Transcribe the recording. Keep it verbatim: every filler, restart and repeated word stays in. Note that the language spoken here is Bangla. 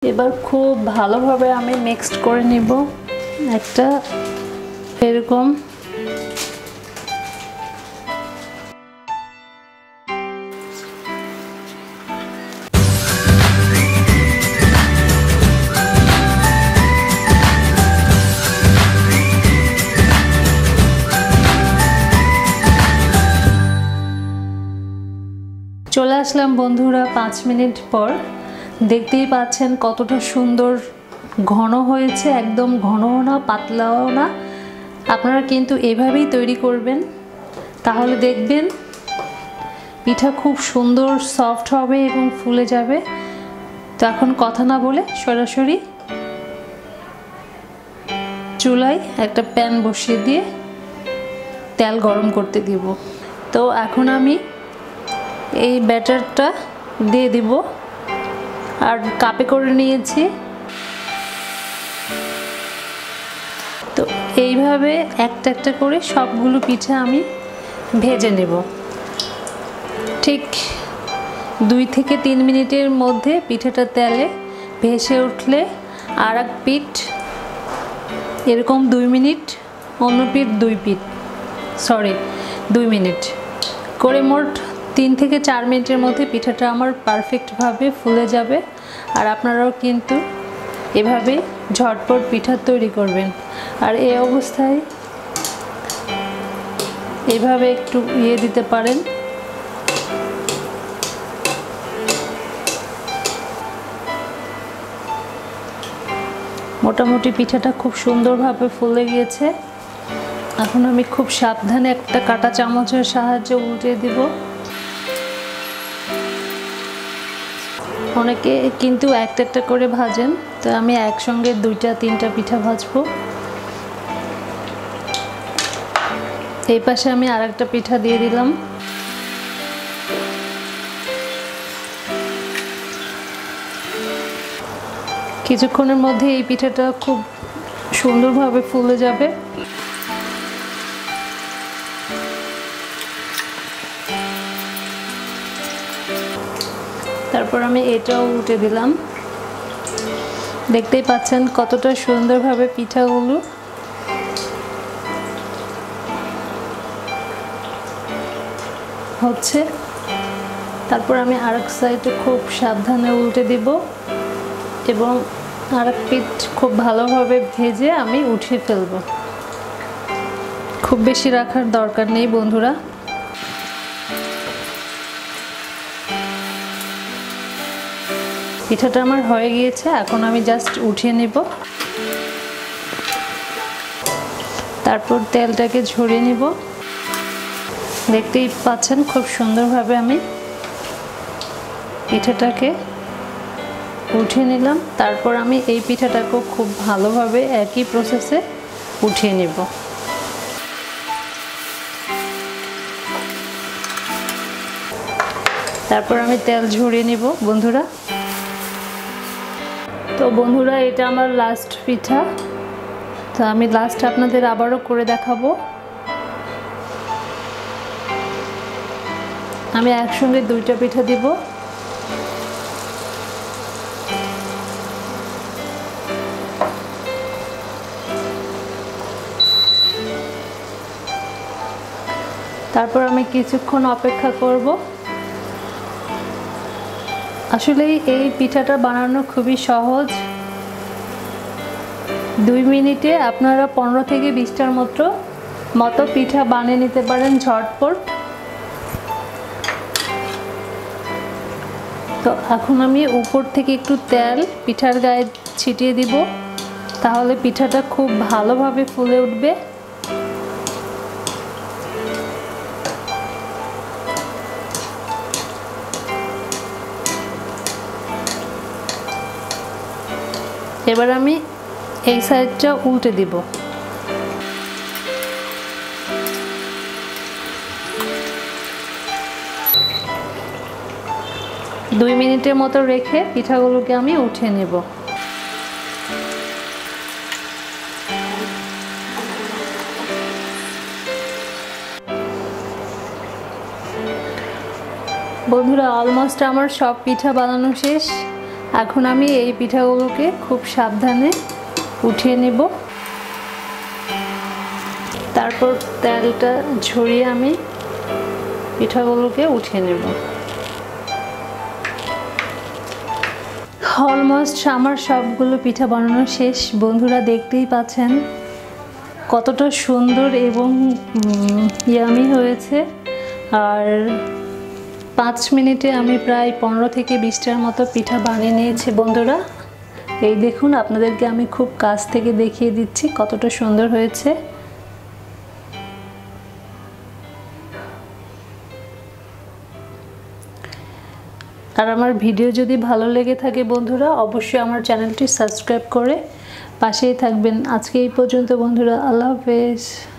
এবার খুব ভালোভাবে আমি মিক্সড করে নিব একটা এরকম চলে আসলাম বন্ধুরা পাঁচ মিনিট পর। দেখতেই পাচ্ছেন কতটা সুন্দর ঘন হয়েছে, একদম ঘনও না পাতলাও না। আপনারা কিন্তু এভাবেই তৈরি করবেন, তাহলে দেখবেন পিঠা খুব সুন্দর সফট হবে এবং ফুলে যাবে। তো এখন কথা না বলে সরাসরি চুলায় একটা প্যান বসিয়ে দিয়ে তেল গরম করতে দিব। তো এখন আমি এই ব্যাটারটা দিয়ে দিব, আর কাপে করে নিয়েছি। তো এইভাবে একটা একটা করে সবগুলো পিঠা আমি ভেজে নেব। ঠিক দুই থেকে তিন মিনিটের মধ্যে পিঠাটা তেলে ভেসে উঠলে আর এক পিঠ এরকম দুই মিনিট, অন্য পিঠ দুই পিঠ সরি দুই মিনিট করে মোট তিন থেকে চার মিনিটের মধ্যে পিঠাটা আমার পারফেক্টভাবে ফুলে যাবে। আর আপনারাও কিন্তু এভাবে ঝটপট পিঠা তৈরি করবেন। আর এই অবস্থায় এভাবে একটু ইয়ে দিতে পারেন, মোটামুটি পিঠাটা খুব সুন্দরভাবে ফুলে গিয়েছে। এখন আমি খুব সাবধানে একটা কাঁটা চামচের সাহায্যে উল্টে দিব। অনেকে কিন্তু একটা একটা করে ভাজেন, তো আমি একসঙ্গে দুইটা তিনটা পিঠা ভাজবো। এই পাশে আমি আরেকটা পিঠা দিয়ে দিলাম। কিছুক্ষণের মধ্যে এই পিঠাটা খুব সুন্দরভাবে ফুলে যাবে। তারপর আমি এটাও উল্টে দিলাম। দেখতেই পাচ্ছেন কতটা সুন্দরভাবে পিঠাগুলো হচ্ছে। তারপর আমি আরেক সাইডে খুব সাবধানে উল্টে দিব এবং আরেক পিঠ খুব ভালোভাবে ভেজে আমি উঠিয়ে ফেলব। খুব বেশি রাখার দরকার নেই বন্ধুরা। পিঠাটা আমার হয়ে গিয়েছে, এখন আমি জাস্ট উঠিয়ে নিব। তারপর তেলটাকে ঝরিয়ে নিব। দেখতেই পাচ্ছেন খুব সুন্দরভাবে আমি পিঠাটাকে উঠিয়ে নিলাম। তারপর আমি এই পিঠাটাকেও খুব ভালোভাবে একই প্রসেসে উঠিয়ে নিব। তারপর আমি তেল ঝরিয়ে নিব বন্ধুরা। তো বন্ধুরা এটা আমার লাস্ট পিঠা। তো আমি লাস্ট আপনাদের আবারও করে দেখাবো। আমি একসঙ্গে দুইটা পিঠা দিব। তারপর আমি কিছুক্ষণ অপেক্ষা করব। আসলে এই পিঠাটা বানানো খুবই সহজ। দুই মিনিটে আপনারা পনেরো থেকে বিশটার মতো মতো পিঠা বানিয়ে নিতে পারেন ঝটপট। তো এখন আমি উপর থেকে একটু তেল পিঠার গায়ে ছিটিয়ে দিব, তাহলে পিঠাটা খুব ভালোভাবে ফুলে উঠবে। এবার আমি এই সাইডটা উল্টে দিব। দুই মিনিটের মতো রেখে পিঠাগুলোকে আমি উঠিয়ে নেব। বন্ধুরা অলমোস্ট আমার সব পিঠা বানানো শেষ। এখন আমি এই পিঠাগুলোকে খুব সাবধানে উঠিয়ে নেব। তারপর তেলটা ঝরিয়ে আমি পিঠাগুলোকে উঠিয়ে নেব। অলমোস্ট আমার সবগুলো পিঠা বানানো শেষ। বন্ধুরা দেখতেই পাচ্ছেন কতটা সুন্দর এবং ইয়ামি হয়েছে। আর পাঁচ মিনিটে আমি প্রায় পনেরো থেকে বিশটার মতো পিঠা বানিয়ে নিয়েছি বন্ধুরা। এই দেখুন, আপনাদেরকে আমি খুব কাছ থেকে দেখিয়ে দিচ্ছি কতটা সুন্দর হয়েছে। আর আমার ভিডিও যদি ভালো লেগে থাকে বন্ধুরা, অবশ্যই আমার চ্যানেলটি সাবস্ক্রাইব করে পাশেই থাকবেন। আজকে এই পর্যন্ত বন্ধুরা, আল্লাহ হাফেজ।